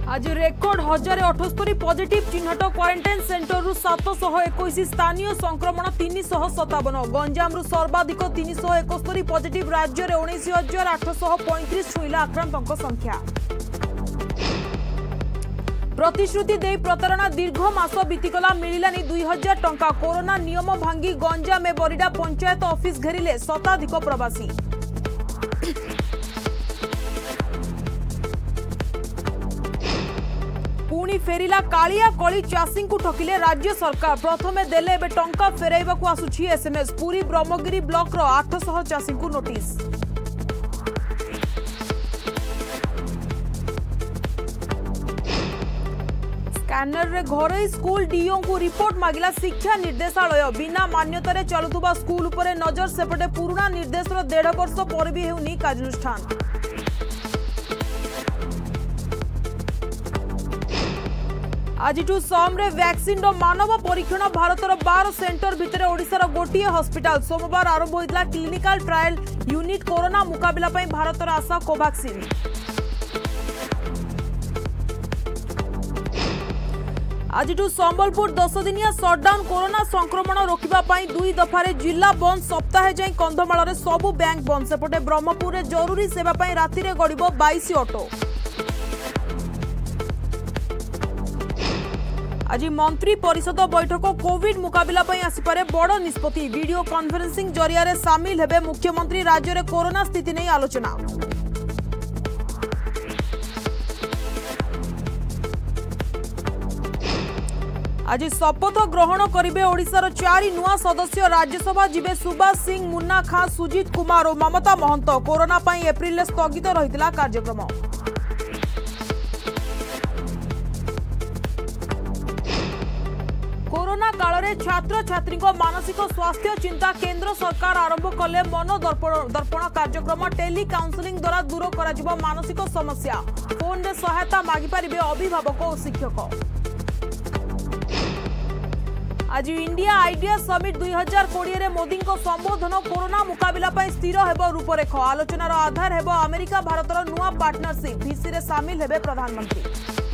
आज record 1078 positive Chinhat quarantine centre रु 721 स्थानीय संक्रमण 357 गंजाम सर्वाधिक 371 पॉजिटिव राज्य में 19,835 छुईला आक्रांतों संख्या। प्रतिश्रुति दे प्रतारणा दीर्घ मास बीतीगला मिलानी 2000 टंका कोरोना नियम भांगी गंजाम में बरिडा पंचायत ऑफिस घेरिले शताधिक प्रवासी। पुणी फेरिला कालिया कली चाषी को ठकिले राज्य सरकार प्रथमे देले एबे टंका फेराइबा को आसुछि एसएमएस पूरी ब्रह्मगिरी ब्लॉक रो 800 चाषी को नोटिस। स्कैनर रे घरोई स्कूल डीओ को रिपोर्ट मागिला शिक्षा निर्देशालय बिना मान्यतारे चलुथुबा स्कूल उपरे नजर सेपटे पुराना निर्देशर 1.5 वर्ष पर भी हेउनी कार्यानुष्ठान। आज समरे वैक्सीन मानव परीक्षण भारतर 12 सेंटर भितर ओडिशार गोटे हॉस्पिटल सोमवार आरंभ होता क्लिनिकल ट्रायल यूनिट कोरोना मुकाबला भारतर आशा कोवैक्सीन। आज संबलपुर 10 दिनिया सटडाउन कोरोना संक्रमण रोकने 2 दफारे जिला बंद सप्ताहे जाए कंधमाल सबु बैंक बंद सेपटे ब्रह्मपुर में जरूरी सेवा राति में गड़ब 22 ऑटो। आज मंत्री परिषद बैठक कोविड मुकाबला आसिपारे बड़ निष्पत्ति वीडियो कॉन्फ्रेंसिंग जरिया सामिल हेबे मुख्यमंत्री राज्य में कोरोना स्थिति नहीं आलोचना। आज शपथ ग्रहण करेंगे ओडिशार 4 नुआ सदस्य राज्यसभा जीवे सुभाष सिंह मुन्ना खां सुजीत कुमार और ममता महंत कोरोना एप्रिल में स्थगित रही कार्यक्रम। कोरोना काल में छात्र छात्री मानसिक स्वास्थ्य चिंता केंद्र सरकार आरंभ कले मन दर्पण कार्यक्रम टेली काउंसलिंग द्वारा दूर कर मानसिक समस्या फोन रे सहायता मागिपारे अभिभावक और शिक्षक। आज इंडिया आइडिया समिट 2020 रे मोदी संबोधन कोरोना मुकाबला स्थिर हेब रूपरेख आलोचनार आधार हेब अमेरिका भारतर नुआ पार्टनरशिप भिसी रे सामिल हेबे प्रधानमंत्री।